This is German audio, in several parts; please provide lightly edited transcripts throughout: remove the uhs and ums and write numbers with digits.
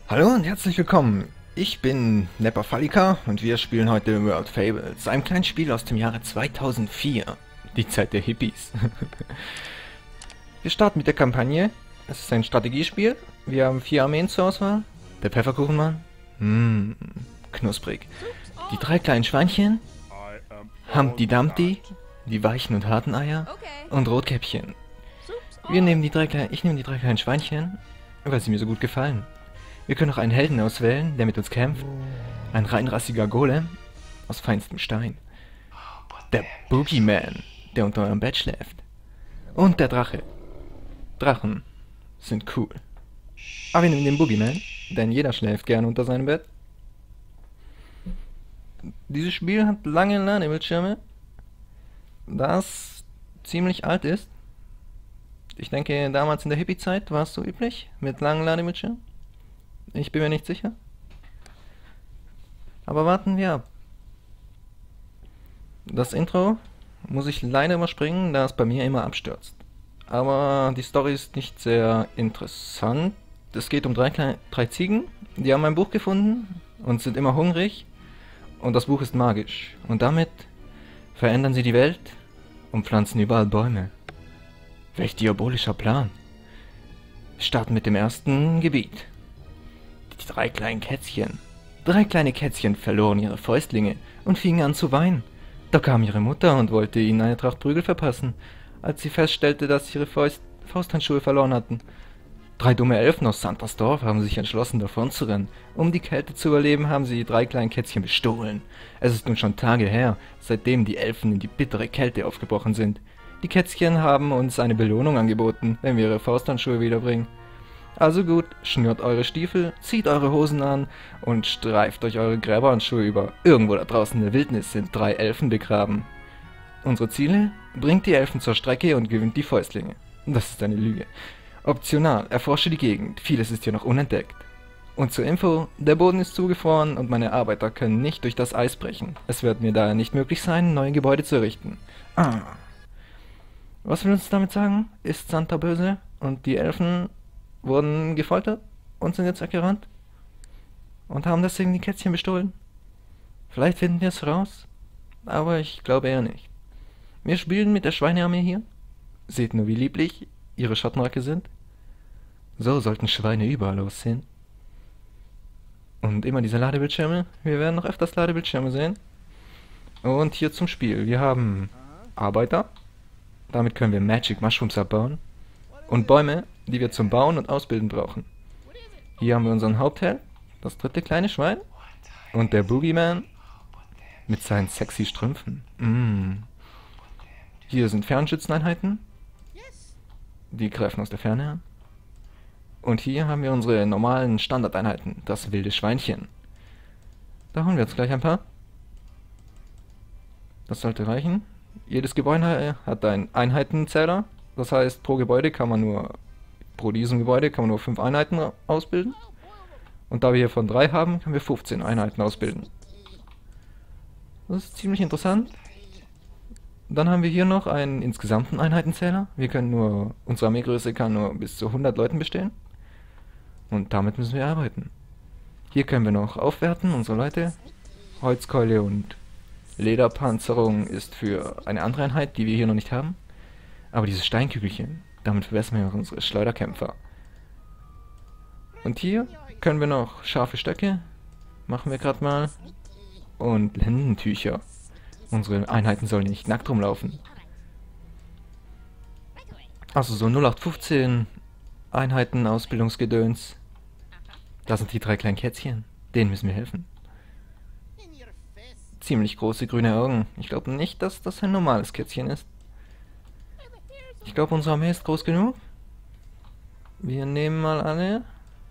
Hallo und herzlich willkommen. Ich bin Nepper Falika und wir spielen heute World Fables, einem kleinen Spiel aus dem Jahre 2004, die Zeit der Hippies. Wir starten mit der Kampagne. Es ist ein Strategiespiel. Wir haben 4 Armeen zur Auswahl. Der Pfefferkuchenmann, knusprig. Die 3 kleinen Schweinchen, Humpty Dumpty, die weichen und harten Eier und Rotkäppchen. Ich nehme die 3 kleinen Schweinchen, weil sie mir so gut gefallen. Wir können auch einen Helden auswählen, der mit uns kämpft. Ein reinrassiger Golem aus feinstem Stein. Der Boogeyman, der unter eurem Bett schläft. Und der Drache. Drachen sind cool. Aber wir nehmen den Boogeyman, denn jeder schläft gerne unter seinem Bett. Dieses Spiel hat lange Ladebildschirme, das ziemlich alt ist. Ich denke, damals in der Hippie-Zeit war es so üblich, mit langen Ladebildschirmen. Ich bin mir nicht sicher. Aber warten wir ab. Das Intro muss ich leider überspringen, da es bei mir immer abstürzt. Aber die Story ist nicht sehr interessant. Es geht um drei Ziegen, die haben ein Buch gefunden und sind immer hungrig. Und das Buch ist magisch. Und damit verändern sie die Welt und pflanzen überall Bäume. Welch diabolischer Plan. Wir starten mit dem ersten Gebiet. Die 3 kleinen Kätzchen. 3 kleine Kätzchen verloren ihre Fäustlinge und fingen an zu weinen. Da kam ihre Mutter und wollte ihnen eine Tracht Prügel verpassen, als sie feststellte, dass sie ihre Fausthandschuhe verloren hatten. 3 dumme Elfen aus Santas Dorf haben sich entschlossen, davon zu rennen. Um die Kälte zu überleben, haben sie die 3 kleinen Kätzchen bestohlen. Es ist nun schon Tage her, seitdem die Elfen in die bittere Kälte aufgebrochen sind. Die Kätzchen haben uns eine Belohnung angeboten, wenn wir ihre Fausthandschuhe wiederbringen. Also gut, schnürt eure Stiefel, zieht eure Hosen an und streift euch eure Gräberhandschuhe über. Irgendwo da draußen in der Wildnis sind 3 Elfen begraben. Unsere Ziele? Bringt die Elfen zur Strecke und gewinnt die Fäustlinge. Das ist eine Lüge. Optional, erforsche die Gegend, vieles ist hier noch unentdeckt. Und zur Info, der Boden ist zugefroren und meine Arbeiter können nicht durch das Eis brechen. Es wird mir daher nicht möglich sein, neue Gebäude zu errichten. Was will uns damit sagen? Ist Santa böse und die Elfen wurden gefoltert und sind jetzt weggerannt? Und haben deswegen die Kätzchen bestohlen? Vielleicht finden wir es raus, aber ich glaube eher nicht. Wir spielen mit der Schweinearmee hier. Seht nur, wie lieblich ihre Schattenröcke sind. So sollten Schweine überall aussehen. Und immer diese Ladebildschirme. Wir werden noch öfters Ladebildschirme sehen. Und hier zum Spiel. Wir haben Arbeiter. Damit können wir Magic Mushrooms abbauen. Und Bäume, die wir zum Bauen und Ausbilden brauchen. Hier haben wir unseren Hauptheld, das 3. kleine Schwein. Und der Boogeyman mit seinen sexy Strümpfen. Hier sind Fernschützeneinheiten. Die greifen aus der Ferne an. Und hier haben wir unsere normalen Standardeinheiten, das wilde Schweinchen. Da holen wir jetzt gleich ein paar. Das sollte reichen. Jedes Gebäude hat einen Einheitenzähler. Das heißt, pro diesem Gebäude kann man nur 5 Einheiten ausbilden. Und da wir hier von 3 haben, können wir 15 Einheiten ausbilden. Das ist ziemlich interessant. Dann haben wir hier noch einen insgesamten Einheitenzähler. Unsere Armeegröße kann nur bis zu 100 Leuten bestehen. Und damit müssen wir arbeiten. Hier können wir noch aufwerten, unsere Leute. Holzkeule und Lederpanzerung ist für eine andere Einheit, die wir hier noch nicht haben. Aber diese Steinkügelchen, damit verbessern wir auch unsere Schleuderkämpfer. Und hier können wir noch scharfe Stöcke, machen wir gerade mal, und Lendentücher. Unsere Einheiten sollen nicht nackt rumlaufen. Also so 0815 Einheiten Ausbildungsgedöns. Da sind die 3 kleinen Kätzchen, denen müssen wir helfen. Ziemlich große grüne Augen. Ich glaube nicht, dass das ein normales Kätzchen ist. Ich glaube, unsere Armee ist groß genug. Wir nehmen mal alle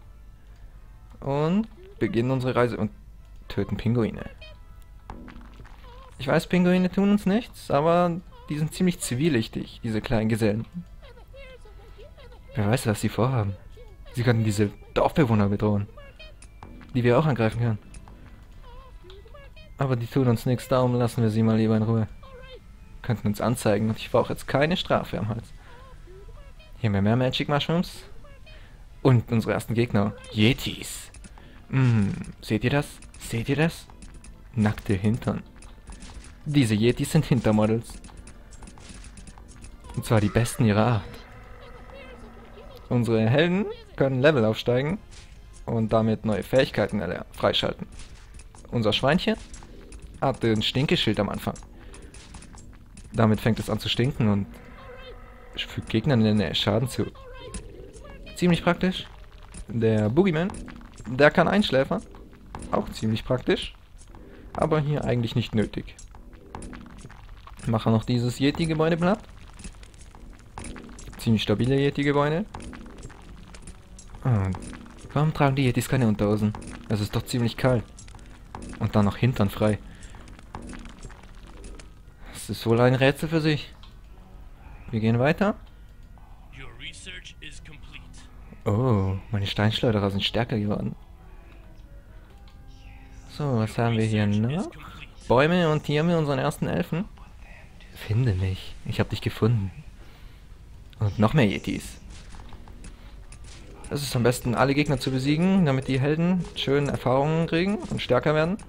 und beginnen unsere Reise und töten Pinguine. Ich weiß, Pinguine tun uns nichts, aber die sind ziemlich zwielichtig, diese kleinen Gesellen. Wer weiß, was sie vorhaben. Sie könnten diese Dorfbewohner bedrohen, die wir auch angreifen können. Aber die tun uns nichts, darum lassen wir sie mal lieber in Ruhe. Könnten uns anzeigen und ich brauche jetzt keine Strafe am Hals. Hier haben wir mehr Magic Mushrooms. Und unsere ersten Gegner, Yetis. Seht ihr das? Seht ihr das? Nackte Hintern. Diese Yetis sind Hintermodels. Und zwar die besten ihrer Art. Unsere Helden können Level aufsteigen und damit neue Fähigkeiten freischalten. Unser Schweinchen hat ein Stinkeschild am Anfang. Damit fängt es an zu stinken und fügt Gegnern in der Nähe Schaden zu. Ziemlich praktisch. Der Boogeyman, der kann einschläfern. Auch ziemlich praktisch. Aber hier eigentlich nicht nötig. Machen noch dieses Yeti-Gebäude platt. Ziemlich stabile Yeti-Gebäude. Warum tragen die Yetis keine Unterhosen? Es ist doch ziemlich kalt. Und dann noch Hintern frei. Das ist wohl ein Rätsel für sich. Wir gehen weiter. Oh, meine Steinschleuderer sind stärker geworden. So, was haben wir hier noch? Bäume und hier haben wir unseren ersten Elfen. Finde mich. Ich habe dich gefunden. Und noch mehr Yetis. Es ist am besten, alle Gegner zu besiegen, damit die Helden schön Erfahrungen kriegen und stärker werden.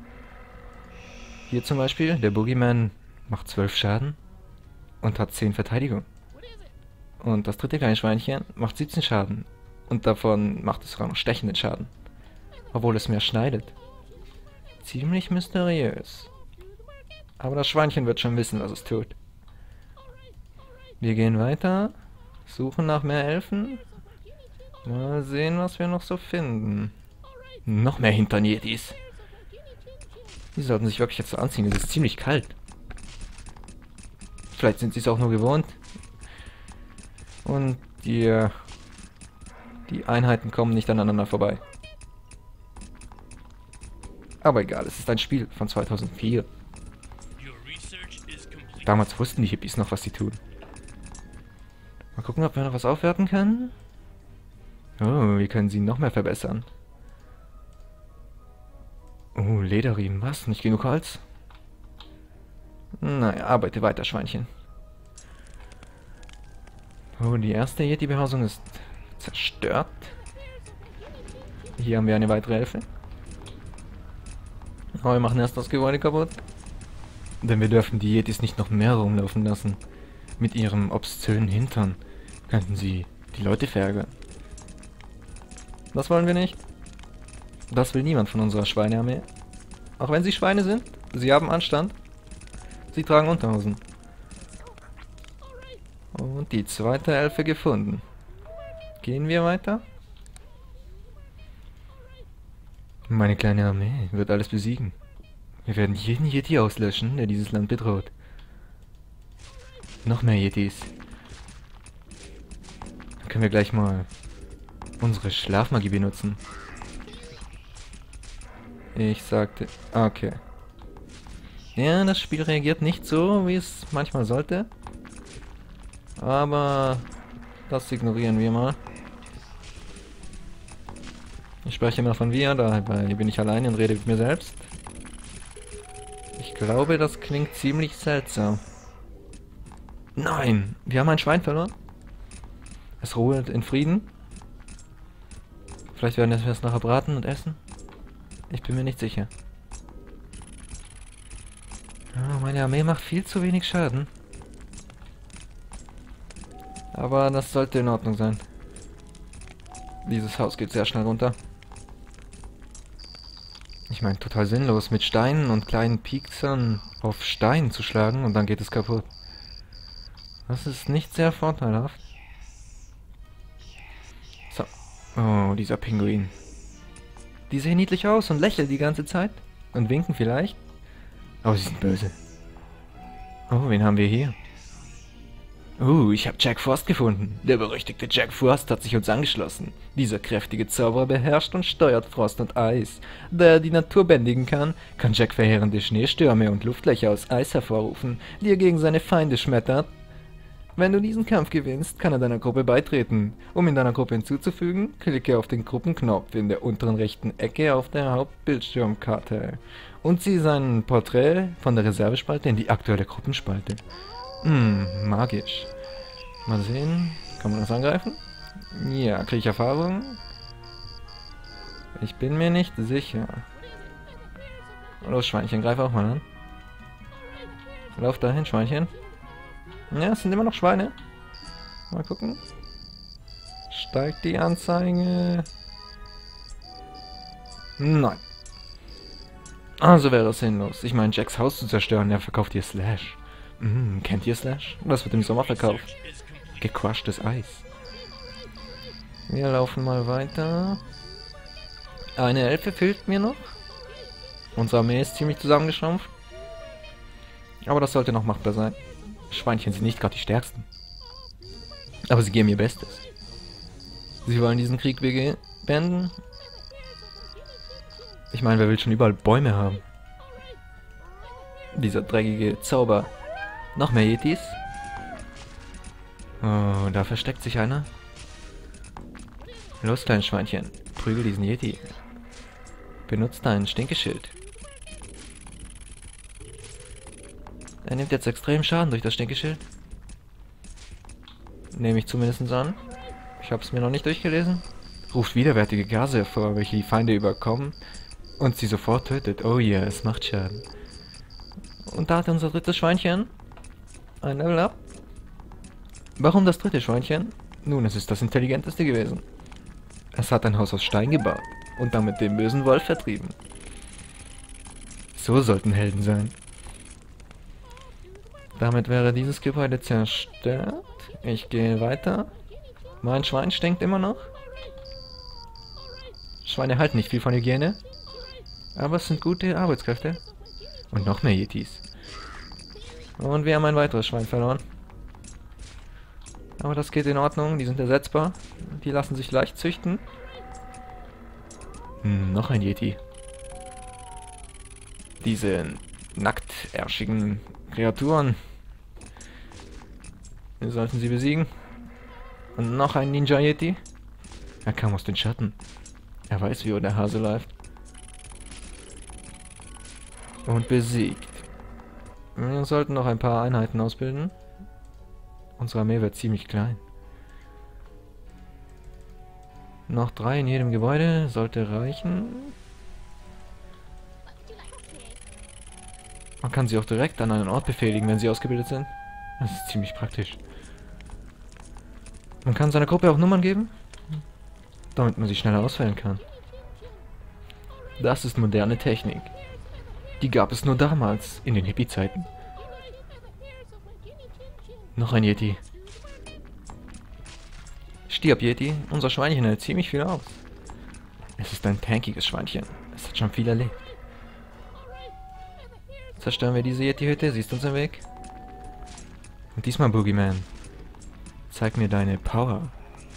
Hier zum Beispiel, der Boogeyman macht 12 Schaden und hat 10 Verteidigung. Und das dritte kleine Schweinchen macht 17 Schaden. Und davon macht es sogar noch stechenden Schaden. Obwohl es mehr schneidet. Ziemlich mysteriös. Aber das Schweinchen wird schon wissen, was es tut. Wir gehen weiter. Suchen nach mehr Elfen. Mal sehen, was wir noch so finden. Noch mehr Hintern-Yetis. Die sollten sich wirklich jetzt so anziehen. Es ist ziemlich kalt. Vielleicht sind sie es auch nur gewohnt. Und die Einheiten kommen nicht aneinander vorbei. Aber egal, es ist ein Spiel von 2004. Damals wussten die Hippies noch, was sie tun. Mal gucken, ob wir noch was aufwerten können. Oh, wir können sie noch mehr verbessern. Oh, Lederriemen. Was? Nicht genug Holz? Naja, arbeite weiter, Schweinchen. Oh, die erste Yeti-Behausung ist zerstört. Hier haben wir eine weitere Elfe. Aber wir machen erst das Gebäude kaputt. Denn wir dürfen die Yetis nicht noch mehr rumlaufen lassen. Mit ihrem obszönen Hintern könnten sie die Leute verärgern. Das wollen wir nicht. Das will niemand von unserer Schweinearmee. Auch wenn sie Schweine sind, sie haben Anstand. Sie tragen Unterhosen. Und die zweite Elfe gefunden. Gehen wir weiter? Meine kleine Armee wird alles besiegen. Wir werden jeden Yeti auslöschen, der dieses Land bedroht. Noch mehr Yetis. Dann können wir gleich mal unsere Schlafmagie benutzen. Ich sagte... Okay. Ja, das Spiel reagiert nicht so, wie es manchmal sollte. Aber das ignorieren wir mal. Ich spreche immer von wir, dabei bin ich allein und rede mit mir selbst. Ich glaube, das klingt ziemlich seltsam. Nein, wir haben ein Schwein verloren. Es ruht in Frieden. Vielleicht werden wir es nachher braten und essen. Ich bin mir nicht sicher. Oh, meine Armee macht viel zu wenig Schaden. Aber das sollte in Ordnung sein. Dieses Haus geht sehr schnell runter. Ich meine, total sinnlos, mit Steinen und kleinen Pieksern auf Stein zu schlagen und dann geht es kaputt. Das ist nicht sehr vorteilhaft. So. Oh, dieser Pinguin. Die sehen niedlich aus und lächeln die ganze Zeit. Und winken vielleicht. Aber sie sind böse. Oh, wen haben wir hier? Ich habe Jack Frost gefunden. Der berüchtigte Jack Frost hat sich uns angeschlossen. Dieser kräftige Zauberer beherrscht und steuert Frost und Eis. Da er die Natur bändigen kann Jack verheerende Schneestürme und Luftlöcher aus Eis hervorrufen, die er gegen seine Feinde schmettert. Wenn du diesen Kampf gewinnst, kann er deiner Gruppe beitreten. Um in deiner Gruppe hinzuzufügen, klicke auf den Gruppenknopf in der unteren rechten Ecke auf der Hauptbildschirmkarte und ziehe sein Porträt von der Reservespalte in die aktuelle Gruppenspalte. Magisch. Mal sehen. Kann man das angreifen? Ja, kriege ich Erfahrung. Ich bin mir nicht sicher. Los, Schweinchen, greif auch mal an. Lauf dahin, Schweinchen. Ja, es sind immer noch Schweine. Mal gucken. Steigt die Anzeige? Nein. Also wäre es sinnlos. Ich meine, Jacks Haus zu zerstören, er verkauft ihr Slash. Kennt ihr Slash? Das wird im Sommer verkauft. Gecrushtes Eis. Wir laufen mal weiter. Eine Elfe fehlt mir noch. Unsere Armee ist ziemlich zusammengeschrumpft. Aber das sollte noch machbar sein. Schweinchen sind nicht gerade die stärksten. Aber sie geben ihr Bestes. Sie wollen diesen Krieg beenden. Ich meine, wer will schon überall Bäume haben? Dieser dreckige Zauber. Noch mehr Yetis. Oh, da versteckt sich einer. Los, kleines Schweinchen. Prügel diesen Yeti. Benutzt dein Stinkeschild. Er nimmt jetzt extrem Schaden durch das Stinkeschild. Nehme ich zumindest an. Ich habe es mir noch nicht durchgelesen. Ruft widerwärtige Gase hervor, welche die Feinde überkommen und sie sofort tötet. Oh ja, es macht Schaden. Und da hat unser drittes Schweinchen ein Level Up. Warum das dritte Schweinchen? Nun, es ist das intelligenteste gewesen. Es hat ein Haus aus Stein gebaut und damit den bösen Wolf vertrieben. So sollten Helden sein. Damit wäre dieses Gebäude zerstört. Ich gehe weiter. Mein Schwein stinkt immer noch. Schweine halten nicht viel von Hygiene. Aber es sind gute Arbeitskräfte. Und noch mehr Yetis. Und wir haben ein weiteres Schwein verloren. Aber das geht in Ordnung. Die sind ersetzbar. Die lassen sich leicht züchten. Noch ein Yeti. Diese nacktärschigen Kreaturen. Wir sollten sie besiegen. Und noch ein Ninja Yeti. Er kam aus den Schatten. Er weiß, wie der Hase läuft. Und besiegt. Wir sollten noch ein paar Einheiten ausbilden. Unsere Armee wird ziemlich klein. Noch 3 in jedem Gebäude sollte reichen. Man kann sie auch direkt an einen Ort befehligen, wenn sie ausgebildet sind. Das ist ziemlich praktisch. Man kann seiner Gruppe auch Nummern geben, damit man sie schneller auswählen kann. Das ist moderne Technik. Die gab es nur damals, in den Hippie-Zeiten. Noch ein Yeti. Stirb, Yeti. Unser Schweinchen hält ziemlich viel aus. Es ist ein tankiges Schweinchen. Es hat schon viel erlebt. Zerstören wir diese Yeti-Hütte. Siehst du uns im Weg? Und diesmal, Boogeyman. Zeig mir deine Power.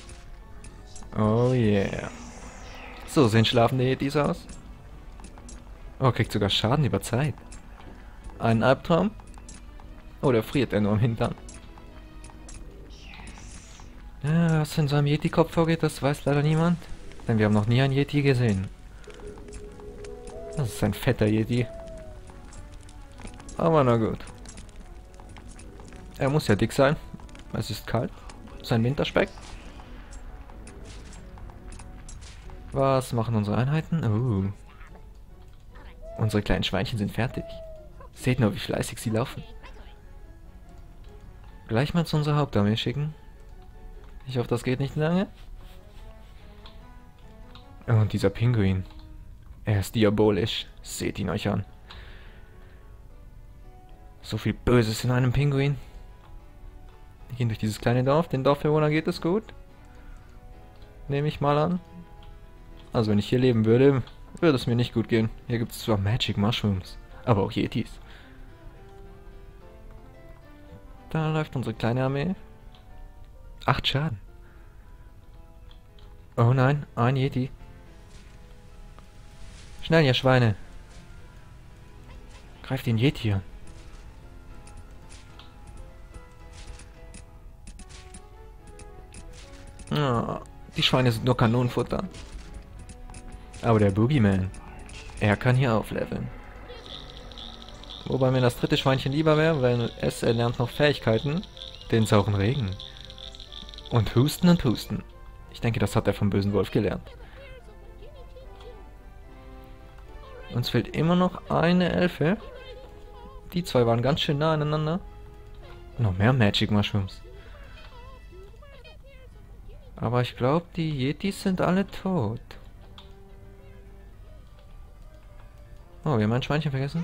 Oh yeah. So sehen schlafende Yetis aus. Oh, kriegt sogar Schaden über Zeit. Ein Albtraum? Oder friert er nur im Hintern? Ja, was in so einem Yeti-Kopf vorgeht, das weiß leider niemand. Denn wir haben noch nie einen Yeti gesehen. Das ist ein fetter Yeti. Aber na gut. Er muss ja dick sein. Es ist kalt. Sein Winterspeck. Was machen unsere Einheiten? Unsere kleinen Schweinchen sind fertig. Seht nur, wie fleißig sie laufen. Gleich mal zu unserer Hauptarmee schicken. Ich hoffe, das geht nicht lange. Und dieser Pinguin. Er ist diabolisch. Seht ihn euch an. So viel Böses in einem Pinguin. Wir gehen durch dieses kleine Dorf. Den Dorfbewohnern geht es gut. Nehme ich mal an. Also wenn ich hier leben würde, würde es mir nicht gut gehen. Hier gibt es zwar Magic Mushrooms, aber auch Yetis. Da läuft unsere kleine Armee. 8 Schaden. Oh nein, ein Yeti. Schnell, ihr Schweine. Greift den Yeti an. Oh, die Schweine sind nur Kanonenfutter. Aber der Boogeyman, er kann hier aufleveln. Wobei mir das dritte Schweinchen lieber wäre, weil es erlernt noch Fähigkeiten. Den sauren Regen. Und Husten und Husten. Ich denke, das hat er vom bösen Wolf gelernt. Uns fehlt immer noch eine Elfe. Die zwei waren ganz schön nah aneinander. Noch mehr Magic Mushrooms. Aber ich glaube, die Yetis sind alle tot. Oh, wir haben ein Schweinchen vergessen.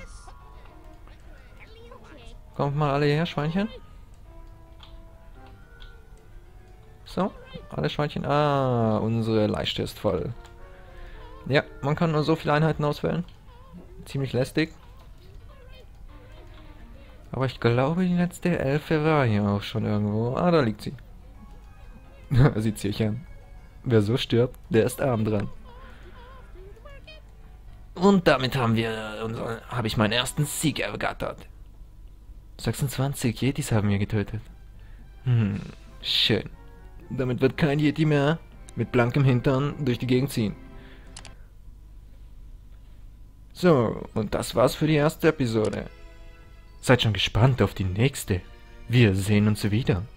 Kommt mal alle hierher, Schweinchen. So, alle Schweinchen. Ah, unsere Leiste ist voll. Ja, man kann nur so viele Einheiten auswählen. Ziemlich lästig. Aber ich glaube, die letzte Elfe war hier auch schon irgendwo. Ah, da liegt sie. Sieht sich an. Wer so stirbt, der ist arm dran. Und damit habe ich meinen ersten Sieg ergattert. 26 Yetis haben wir getötet. Schön. Damit wird kein Yeti mehr mit blankem Hintern durch die Gegend ziehen. So, und das war's für die erste Episode. Seid schon gespannt auf die nächste. Wir sehen uns wieder.